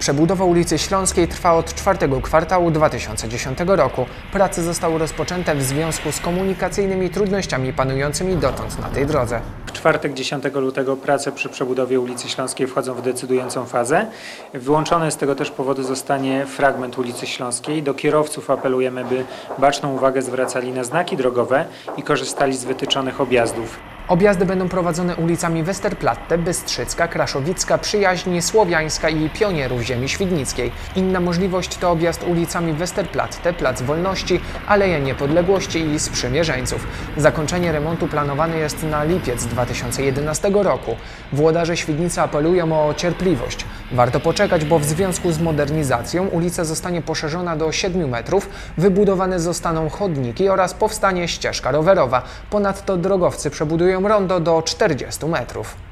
Przebudowa ulicy Śląskiej trwa od czwartego kwartału 2010 roku. Prace zostały rozpoczęte w związku z komunikacyjnymi trudnościami panującymi dotąd na tej drodze. W czwartek 10 lutego prace przy przebudowie ulicy Śląskiej wchodzą w decydującą fazę. Wyłączony z tego też powodu zostanie fragment ulicy Śląskiej. Do kierowców apelujemy, by baczną uwagę zwracali na znaki drogowe i korzystali z wytyczonych objazdów. Objazdy będą prowadzone ulicami Westerplatte, Bystrzycka, Kraszowicka, Przyjaźni, Słowiańska i Pionierów Ziemi Świdnickiej. Inna możliwość to objazd ulicami Westerplatte, Plac Wolności, Aleja Niepodległości i Sprzymierzeńców. Zakończenie remontu planowane jest na lipiec 2011 roku. Włodarze Świdnicy apelują o cierpliwość. Warto poczekać, bo w związku z modernizacją ulica zostanie poszerzona do 7 metrów, wybudowane zostaną chodniki oraz powstanie ścieżka rowerowa. Ponadto drogowcy przebudują rondo do 40 metrów.